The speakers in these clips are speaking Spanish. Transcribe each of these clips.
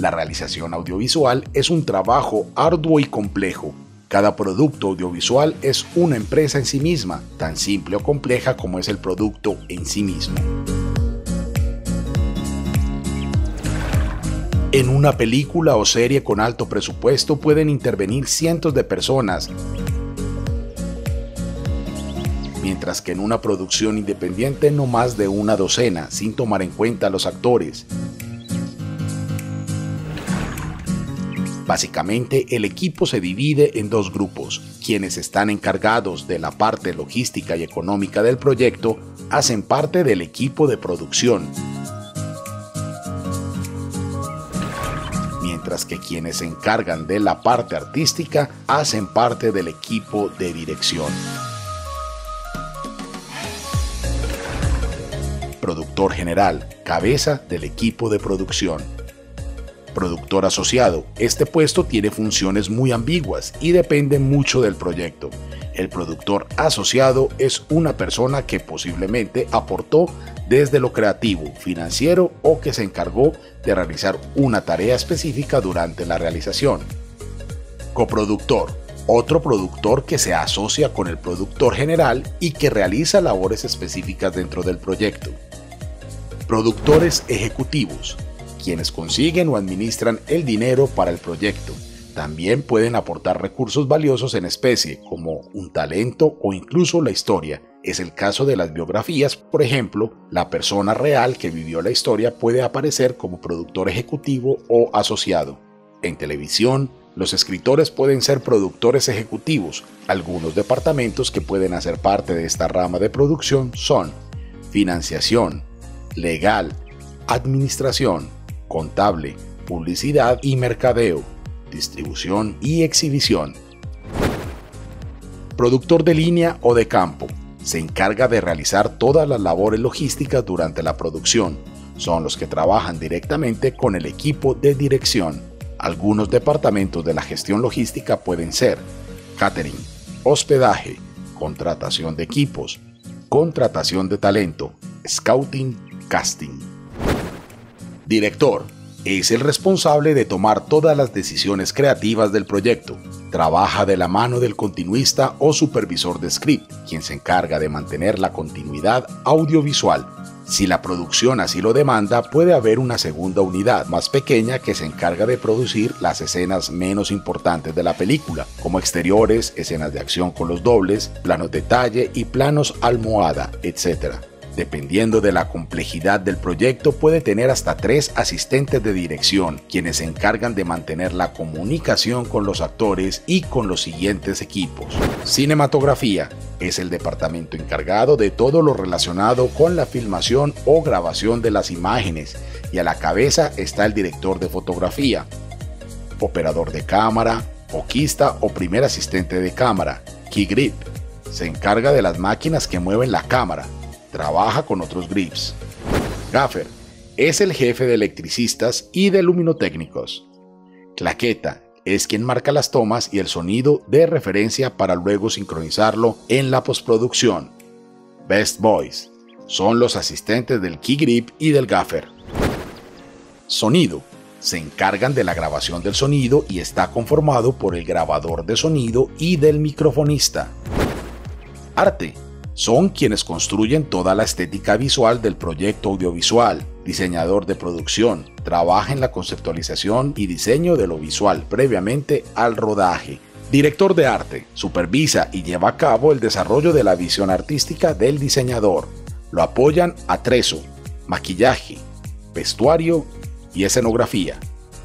La realización audiovisual es un trabajo arduo y complejo. Cada producto audiovisual es una empresa en sí misma, tan simple o compleja como es el producto en sí mismo. En una película o serie con alto presupuesto pueden intervenir cientos de personas, mientras que en una producción independiente no más de una docena, sin tomar en cuenta a los actores. Básicamente, el equipo se divide en dos grupos. Quienes están encargados de la parte logística y económica del proyecto hacen parte del equipo de producción, mientras que quienes se encargan de la parte artística hacen parte del equipo de dirección. Productor general, cabeza del equipo de producción. Productor asociado. Este puesto tiene funciones muy ambiguas y depende mucho del proyecto. El productor asociado es una persona que posiblemente aportó desde lo creativo, financiero o que se encargó de realizar una tarea específica durante la realización. Coproductor. Otro productor que se asocia con el productor general y que realiza labores específicas dentro del proyecto. Productores ejecutivos. Quienes consiguen o administran el dinero para el proyecto. También pueden aportar recursos valiosos en especie, como un talento o incluso la historia. Es el caso de las biografías, por ejemplo, la persona real que vivió la historia puede aparecer como productor ejecutivo o asociado. En televisión, los escritores pueden ser productores ejecutivos. Algunos departamentos que pueden hacer parte de esta rama de producción son financiación, legal, administración, contable, publicidad y mercadeo, distribución y exhibición. Productor de línea o de campo. Se encarga de realizar todas las labores logísticas durante la producción. Son los que trabajan directamente con el equipo de dirección. Algunos departamentos de la gestión logística pueden ser catering, hospedaje, contratación de equipos, contratación de talento, scouting, casting. Director. Es el responsable de tomar todas las decisiones creativas del proyecto. Trabaja de la mano del continuista o supervisor de script, quien se encarga de mantener la continuidad audiovisual. Si la producción así lo demanda, puede haber una segunda unidad más pequeña que se encarga de producir las escenas menos importantes de la película, como exteriores, escenas de acción con los dobles, planos detalle y planos almohada, etc. Dependiendo de la complejidad del proyecto, puede tener hasta 3 asistentes de dirección, quienes se encargan de mantener la comunicación con los actores y con los siguientes equipos. Cinematografía. Es el departamento encargado de todo lo relacionado con la filmación o grabación de las imágenes, y a la cabeza está el director de fotografía, operador de cámara, foquista o primer asistente de cámara. Key grip. Se encarga de las máquinas que mueven la cámara. Trabaja con otros grips. Gaffer. Es el jefe de electricistas y de luminotécnicos. Claqueta. Es quien marca las tomas y el sonido de referencia para luego sincronizarlo en la postproducción. Best Boys. Son los asistentes del Key Grip y del Gaffer. Sonido. Se encargan de la grabación del sonido y está conformado por el grabador de sonido y del microfonista. Arte. Son quienes construyen toda la estética visual del proyecto audiovisual. Diseñador de producción. Trabaja en la conceptualización y diseño de lo visual previamente al rodaje. Director de arte. Supervisa y lleva a cabo el desarrollo de la visión artística del diseñador. Lo apoyan atrezo, maquillaje, vestuario y escenografía.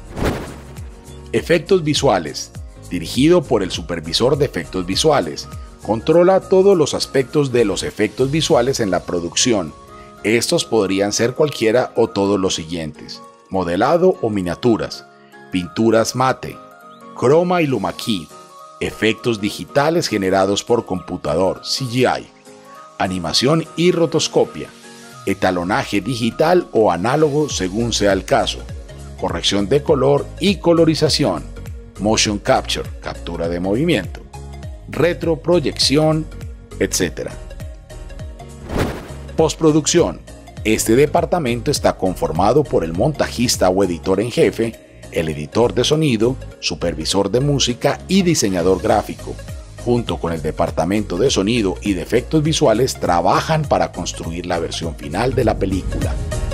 Efectos visuales. Dirigido por el supervisor de efectos visuales. Controla todos los aspectos de los efectos visuales en la producción. Estos podrían ser cualquiera o todos los siguientes: modelado o miniaturas, pinturas mate, croma y luma key, efectos digitales generados por computador, CGI, animación y rotoscopia, etalonaje digital o análogo según sea el caso, corrección de color y colorización, motion capture, captura de movimiento, retroproyección, etc. Postproducción. Este departamento está conformado por el montajista o editor en jefe, El editor de sonido, supervisor de música y diseñador gráfico, junto con el departamento de sonido y de efectos visuales, trabajan para construir la versión final de la película.